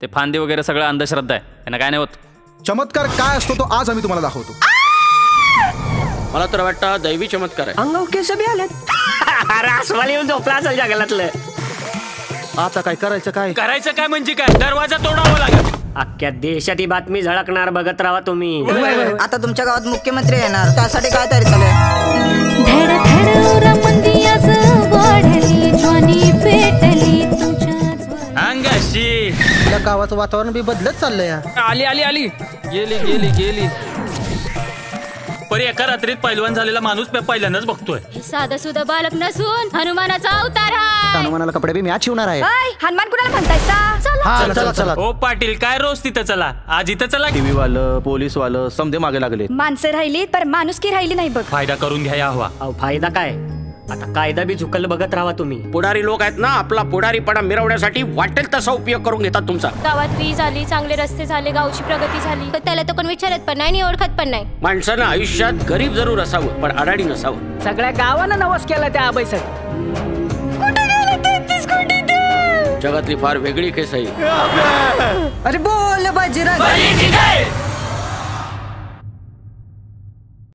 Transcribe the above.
ते फांदी वगैरे सगळं अंधश्रद्धा आहे, त्यांना काय नाही होत. चमत्कार काय असतो तो आज आम्ही तुम्हाला दाखवतो. मला तर वाटतं दैवी चमत्कार आहे. अंगावर केस बी आलेत. रासवाली येऊन झोपला असेल जंगलातलं. आता काय करायचं? करायचं काय म्हणजे काय? दरवाजा तोडावा लागेल. अख्ख्या देशात ही बातमी झळकणार, बघत राहा तुम्ही. आता तुमच्या गावात मुख्यमंत्री येणार, त्यासाठी काय तयारी चालू आहे? अंगाशी गावाचं वातावरण बी बदलत चाललंय. आली आली आली, गेली गेली गेली. परी एका रात्रीत पैलवान झालेला माणूस मी पहिल्यांदाच बघतोय. साधा सुद्धा बालक नसून हनुमानाचा अवतार आहे. हनुमानाला कपडे बी मॅच शिवणार आहे. हनुमान कुणाला म्हणताय? चला चला. ओ पाटील, काय रोज तिथं चला, आज इथं चला. टीव्ही वालं, पोलीस वालं समधे मागे लागले. माणसं राहिली पर माणुसकी राहिली नाही बघ. फायदा करून घ्या हवा. अहो फायदा काय? आता कायदा बी चुकल, बघत राहा तुम्ही. पुढारी लोक आहेत ना, आपला पुढारीपणा मिरवण्यासाठी वाटेल तसा उपयोग करून घेतात तुमचा. गावात वीज आली, चांगले रस्ते झाले, गावची प्रगती झाली, पण त्याला तो कोण विचारत पण नाही आणि ओळखत पण नाही. माणसानं आयुष्यात गरीब जरूर असावं पण अडाणी नसावं. सगळ्या गावानं नवस केला त्या आबाईसाठी. जगातली फार वेगळी केस आहे. अरे बोल बाजीराव.